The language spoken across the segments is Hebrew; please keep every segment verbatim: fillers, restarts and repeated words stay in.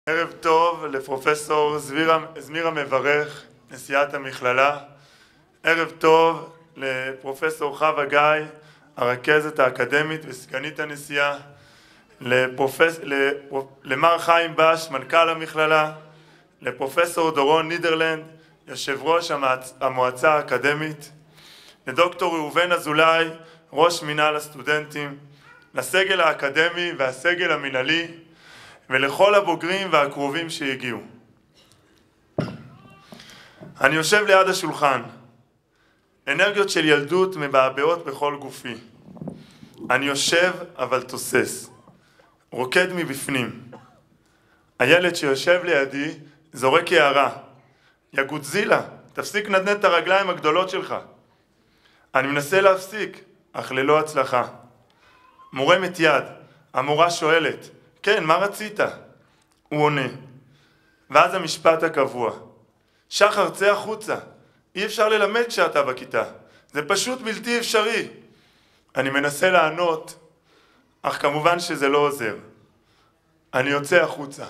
ערב טוב לפרופסור זמירה מברך, נשיאת המכללה. ערב טוב לפרופסור חווה גיא, הרכזת האקדמית וסגנית הנשיאה. לפרופס... למר חיים בש, מנכ"ל המכללה. לפרופסור דורון נידרלנד, יושב ראש המועצה האקדמית. לדוקטור ראובן אזולאי, ראש מינהל הסטודנטים. לסגל האקדמי והסגל המנהלי, ולכל הבוגרים והקרובים שהגיעו. אני יושב ליד השולחן. אנרגיות של ילדות מבעבעות בכל גופי. אני יושב אבל תוסס. רוקד מבפנים. הילד שיושב לידי זורק הערה. יא גודזילה, תפסיק לנדנד את הרגליים הגדולות שלך. אני מנסה להפסיק, אך ללא הצלחה. מורמת יד. המורה שואלת, כן, מה רצית? הוא עונה. ואז המשפט הקבוע. שחר, צא החוצה. אי אפשר ללמד כשאתה בכיתה. זה פשוט בלתי אפשרי. אני מנסה לענות, אך כמובן שזה לא עוזר. אני יוצא החוצה.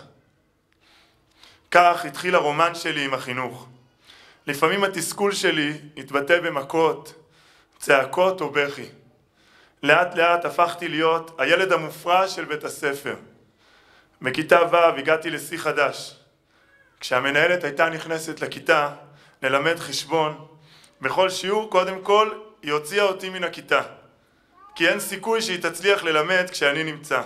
כך התחיל הרומן שלי עם החינוך. לפעמים התסכול שלי התבטא במכות, צעקות או בכי. לאט לאט הפכתי להיות הילד המופרע של בית הספר. בכיתה ו' הגעתי לשיא חדש. כשהמנהלת הייתה נכנסת לכיתה ללמד חשבון, בכל שיעור קודם כל היא הוציאה אותי מן הכיתה, כי אין סיכוי שהיא תצליח ללמד כשאני נמצא.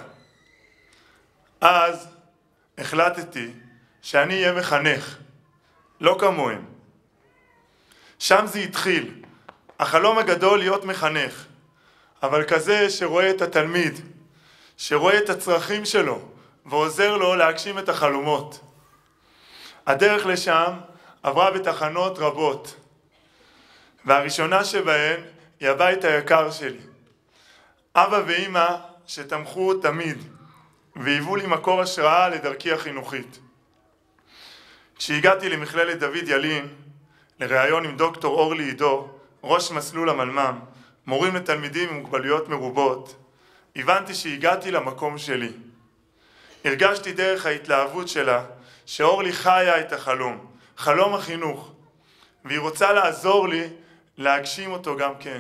אז החלטתי שאני אהיה מחנך, לא כמוהם. שם זה התחיל, החלום הגדול להיות מחנך, אבל כזה שרואה את התלמיד, שרואה את הצרכים שלו, ועוזר לו להגשים את החלומות. הדרך לשם עברה בתחנות רבות, והראשונה שבהן היא הבית היקר שלי. אבא ואמא שתמכו תמיד, והיוו לי מקור השראה לדרכי החינוכית. כשהגעתי למכללת דוד ילין, לראיון עם דוקטור אורלי עידו, ראש מסלול המלמ"ם, מורים לתלמידים עם מוגבלויות מרובות, הבנתי שהגעתי למקום שלי. הרגשתי דרך ההתלהבות שלה שאורלי חיה את החלום, חלום החינוך, והיא רוצה לעזור לי להגשים אותו גם כן.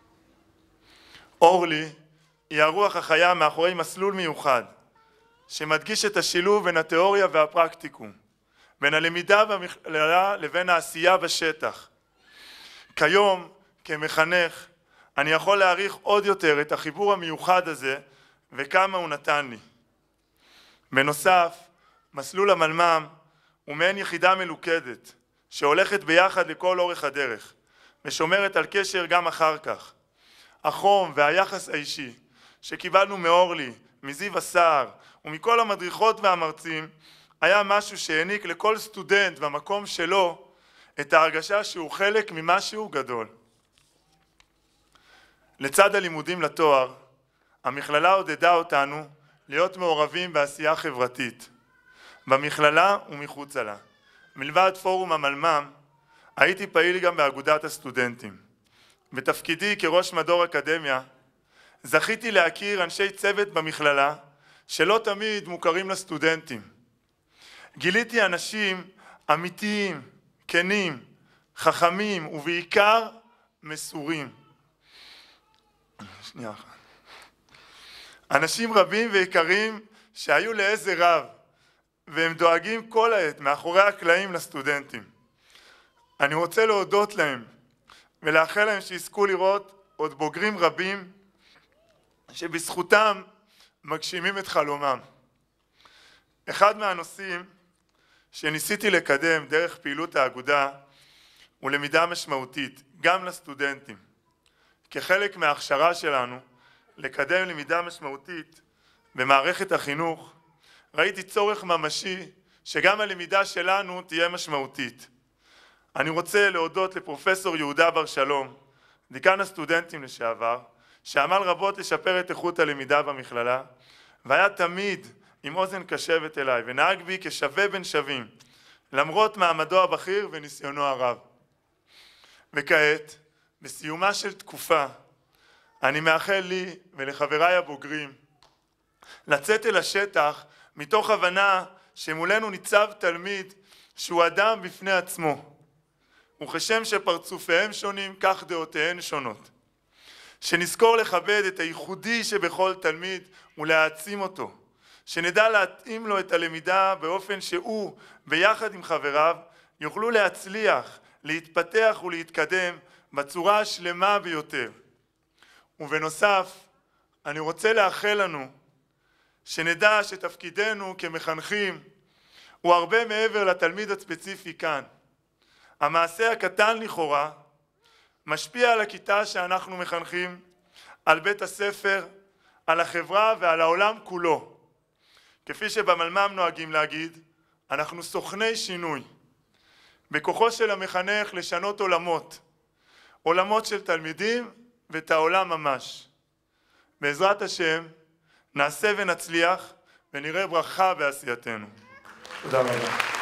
אורלי היא הרוח החיה מאחורי מסלול מיוחד, שמדגיש את השילוב בין התיאוריה והפרקטיקום, בין הלמידה במכללה לבין העשייה בשטח. כיום, כמחנך, אני יכול להעריך עוד יותר את החיבור המיוחד הזה וכמה הוא נתן לי. בנוסף, מסלול המלמ"ם הוא מעין יחידה מלוכדת שהולכת ביחד לכל אורך הדרך ושומרת על קשר גם אחר כך. החום והיחס האישי שקיבלנו מאורלי, מזיו הסער ומכל המדריכות והמרצים היה משהו שהעניק לכל סטודנט במקום שלו את ההרגשה שהוא חלק ממשהו גדול. לצד הלימודים לתואר, המכללה עודדה אותנו להיות מעורבים בעשייה חברתית, במכללה ומחוצה לה. מלבד פורום המלמ"ם, הייתי פעיל גם באגודת הסטודנטים. בתפקידי כראש מדור אקדמיה, זכיתי להכיר אנשי צוות במכללה שלא תמיד מוכרים לסטודנטים. גיליתי אנשים אמיתיים, כנים, חכמים ובעיקר מסורים. שנייה אחת. אנשים רבים ויקרים שהיו לעזר רב, והם דואגים כל העת מאחורי הקלעים לסטודנטים. אני רוצה להודות להם ולאחל להם שיזכו לראות עוד בוגרים רבים שבזכותם מגשימים את חלומם. אחד מהנושאים שניסיתי לקדם דרך פעילות האגודה הוא למידה משמעותית גם לסטודנטים. כחלק מההכשרה שלנו לקדם למידה משמעותית במערכת החינוך, ראיתי צורך ממשי שגם הלמידה שלנו תהיה משמעותית. אני רוצה להודות לפרופסור יהודה בר שלום, דיקן הסטודנטים לשעבר, שעמל רבות לשפר את איכות הלמידה במכללה, והיה תמיד עם אוזן קשבת אליי, ונהג בי כשווה בין שווים, למרות מעמדו הבכיר וניסיונו הרב. וכעת, בסיומה של תקופה, אני מאחל לי ולחבריי הבוגרים לצאת אל השטח מתוך הבנה שמולנו ניצב תלמיד שהוא אדם בפני עצמו, וכשם שפרצופיהם שונים, כך דעותיהם שונות. שנזכור לכבד את הייחודי שבכל תלמיד ולהעצים אותו, שנדע להתאים לו את הלמידה באופן שהוא, ביחד עם חבריו, יוכלו להצליח, להתפתח ולהתקדם בצורה השלמה ביותר. ובנוסף, אני רוצה לאחל לנו שנדע שתפקידנו כמחנכים הוא הרבה מעבר לתלמיד הספציפי כאן. המעשה הקטן לכאורה משפיע על הכיתה שאנחנו מחנכים, על בית הספר, על החברה ועל העולם כולו. כפי שבמלמ"ם נוהגים להגיד, אנחנו סוכני שינוי. בכוחו של המחנך לשנות עולמות, עולמות של תלמידים ואת העולם ממש. בעזרת השם נעשה ונצליח ונראה ברכה בעשייתנו. תודה רבה.